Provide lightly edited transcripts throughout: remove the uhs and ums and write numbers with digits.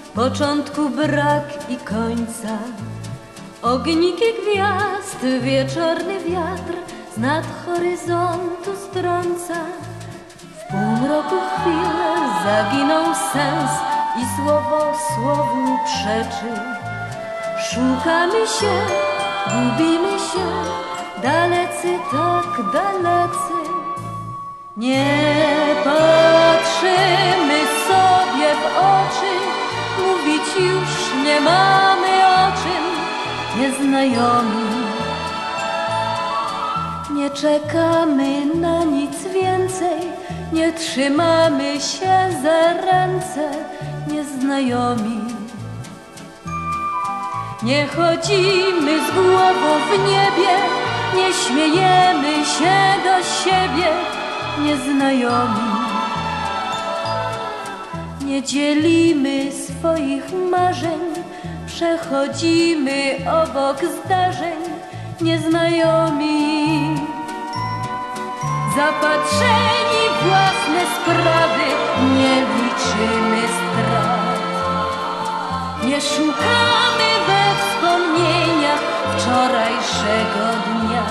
początku brak i końca. Ogniki gwiazd, wieczorny wiatr z nad horyzontu strąca. W półmroku chwil zaginął sens i słowo słowu przeczy. Szukamy się, gubimy się, dalecy, tak dalecy. Nie patrzymy sobie w oczy, mówić już nie mamy o czym, nieznajomi. Nie czekamy na nic więcej, nie trzymamy się za ręce, nieznajomi. Nie chodzimy z głową w niebie, nie śmiejemy się do siebie, nieznajomi. Nie dzielimy swoich marzeń, przechodzimy obok zdarzeń, nieznajomi. Zapatrzeni w własne sprawy, nie liczymy strat. Nie szukamy we wspomnieniach wczorajszego dnia.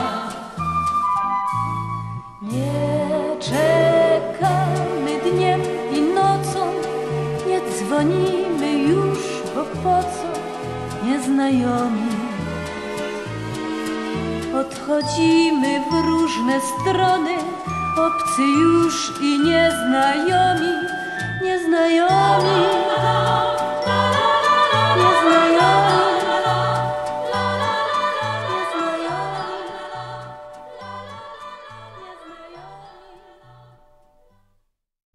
Nie czekamy dniem i nocą, nie dzwonimy już, bo po co, nieznajomi. Odchodzimy w różne strony, obcy już i nie